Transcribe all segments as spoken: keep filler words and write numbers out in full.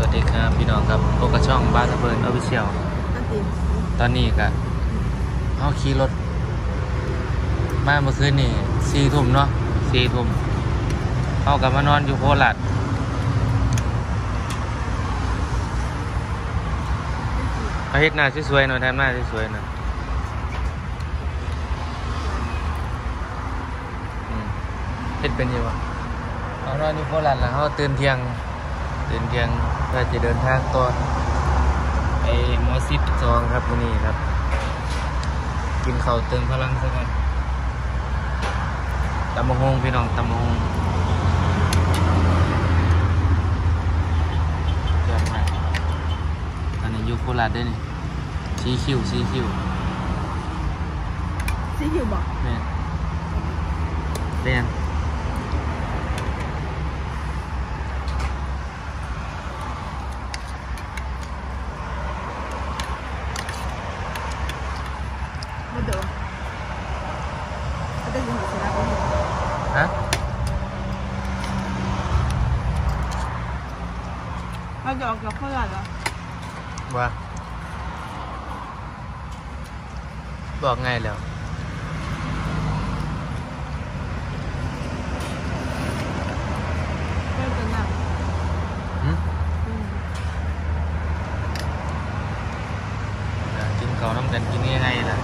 วัสดีครับพี่น้องครับพบกับช่องบ้านระเบิดออฟฟิเชียลตอนนี้ก็เขาขี่รถมาเมื่อคืนนี่สี่ทุ่มเนาะสี่ทุ่มเขากลับมานอนอยู่โคราชเขาเฮ็ดหน้าสวยๆหน่อยทำหน้าสวยๆหน่อยเฮ็ดเป็นยังวะเขานอนอยู่โคราชแล้วเขาตื่นเที่ยงตื่นเที่ยงเพื่อจะเดินทางต่อไอ้มอสิบสองครับวันนี้ครับกินข้าวเติมพลังสักกันตำมะฮงพี่น้องตำมะฮงเกิดมาตอนนี้อยู่โคราชด้วยนี่ซีคิวซีคิวซีคิวบอกแม่เรียนไม่เดี๋ยวไม่ได้ยินเสียงอะไรฮะเราจะออกจากโคราชเหรอว่าบอกไงแล้วไม่เป็นไรหืมกินข้าวน้ำกันกินยังไงล่ะ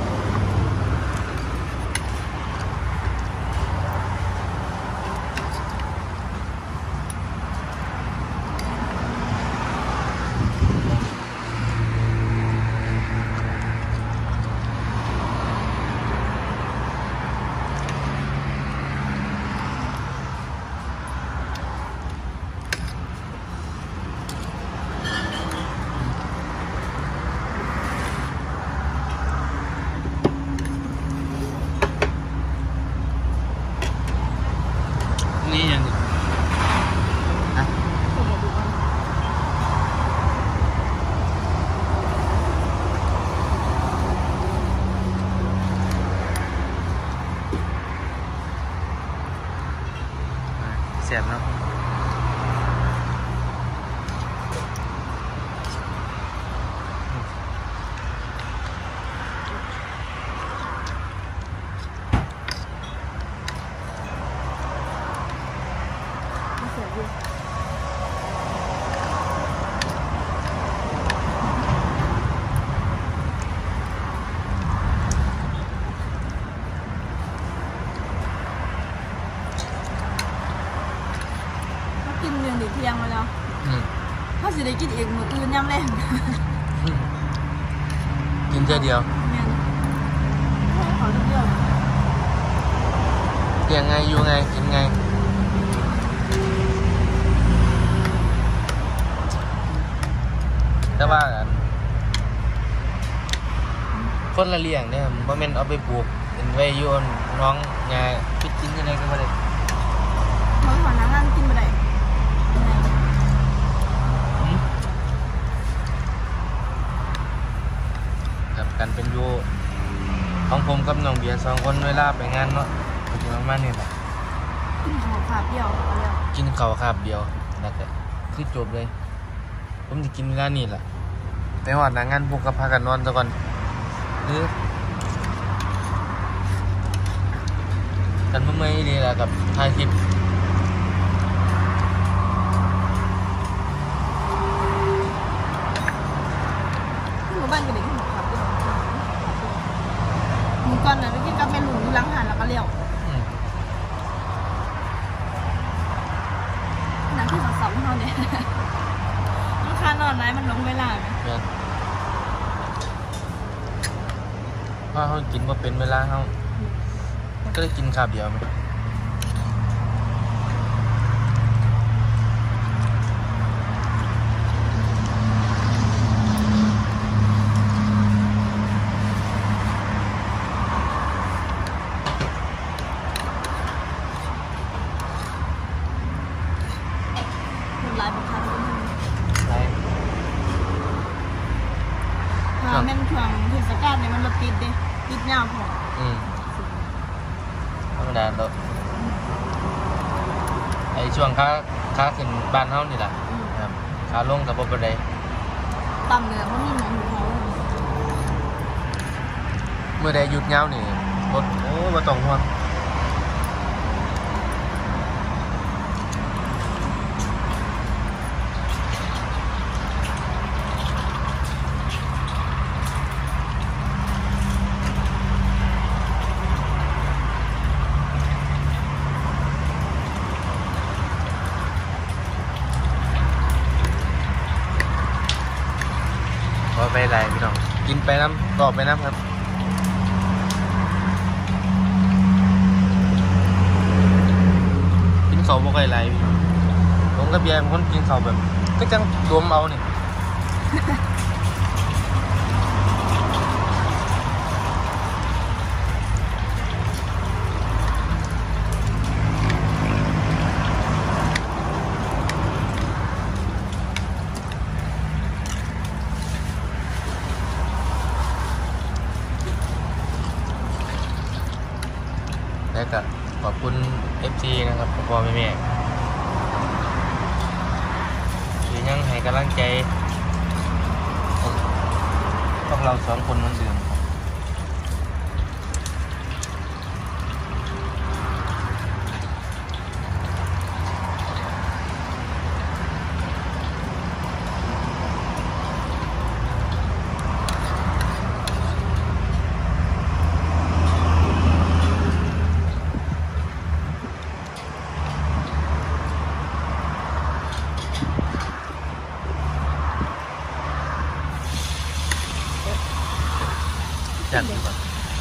นี่ยังฮะเสียบเนาะกินเรื่องเด็กเที่ยงมาแล้วถ้าสิได้กินอีกมื้ออื่นยามแลงกินแค่เดียวแม่นขอเดียวเที่ยงไงอยู่ไงกินไงแต่ว่าคนละเลี้ยงเนี่ยบ่แม่นเอาไปปลูกเป็นไว้อยู่น้องยาคิดกินยังไงก็บ่ได้เขาขอน้ำนั่งกินบ่ได้กับกันเป็นอยู่ของผมกับน้องเบียร์สองคนเวลาไปงานเนาะก็จะประมาณนี้แหละกินข้าวขาบเดียวแล้วกินข้าวคาบเดียวแล้วก็คือจบเลยผมจะกินเวลานี้แหละไปหอดหน้างานพวกกับพากันนอนซะก่อนหรือกันเมื่อยดีแหละกับถ่ายคลิปบ้านกันเด็กที่หนูขับด้วยหนูก่อนน่ะเมื่อกี้ก็เป็นหนูล้างหันแล้วก็เลี้ยวนั่นคือสับสับเขาเนี่ยลูกค้านอนไหนมันลงเวลาไหมเพราะเขากินว่าเป็นเวลาเขาก็ได้กินคาบเดียวไหมหลายประคันใช่ถ้าแม่นช่วงเทศกาลเนี่ยมันรถติดดิติดยาวพออืมธรรมดาเนาะไอช่วงค้าค้าขึ้นบ้านเฮานี่แหละครับขาลงกับบ่เป็นไรต่ำเลยเพราะมีหมองอยู่เขาเมื่อใดหยุดยาวนี่รถโอ้บ่ต้องห่วงพอไปไรพี่น้องกินไปน้ำตอบไปน้ำครับกินเขาบ่ค่อยไรผมกับเบียร์เป็นคนกินเขาแบบก็จังดวมเอาเนี่ยแล้วก็ขอบคุณ เอฟ ซี นะครับพ่อแม่แม่ที่ยังให้กำลังใจพวกเราสองคนเหมือนเดิมจัดดีกว่า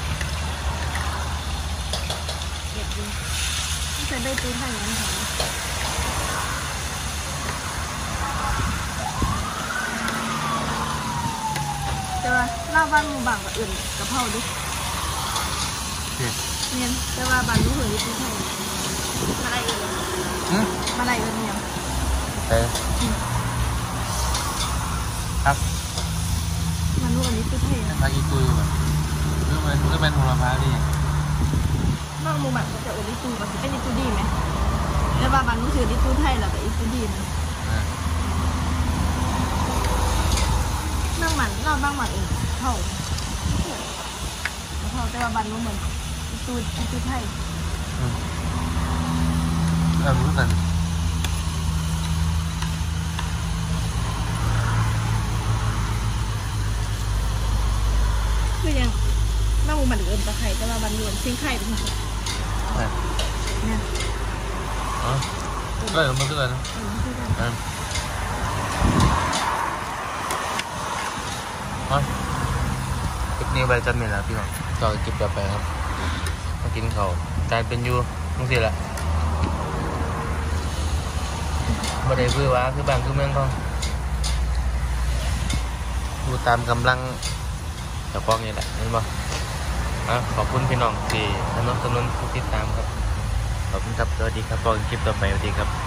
เก็บดีที่จะได้ตู้ไทยนั้นค่ะแต่ว่าเล่าบ้านหมู่บางกับอื่นกระเพราดิเนี่ยเนียนแต่ว่าบ้านรู้เหยตู้ไทยมาได้เอื่นอืมมาได้เอื่นเนี่ยเออครับมันรู้อันนี้ตู้ไทยนะพากีตุยแบบเรื่องเป็นเรื่องเป็นโหระพาดินอกหมู่บ้านก็จะเอื่นตู้มันจะเป็นตู้ดีไหมแต่ว่าบ้านรู้ถือตู้ไทยแล้วก็อีตู้ดีนะอ่านั่งหมันเราบ้างหมันเองเท่าเท่าแต่ว่าบ้านรู้เหมือนอีตู้อีตู้ไทยอืมเออรู้กันคือยังนั่งหมู่บ้านเอื่นตะไคร้แต่ว่าบ้านรวนซิงไข่เป็นคนอ่าเนี่ยอ๋อก็เออมันก็เลยนะเออคือกันอ่าอ๋อคลิปนี้ไปจำเนี่ยแหละพี่น้องต่อคลิปต่อไปครับมากินเขาวกลายเป็นอยูมึงสิละบ่ได้คือว่าคือบางคือเมืองเขาดูตามกำลังเจ้าของนี่แหละเห็นบ่อ่ะขอบคุณพี่น้องที่สนับสนุนผู้ติดตามครับขอบคุณครับสวัสดีครับพบกันคลิปต่อไปสวัสดีครับ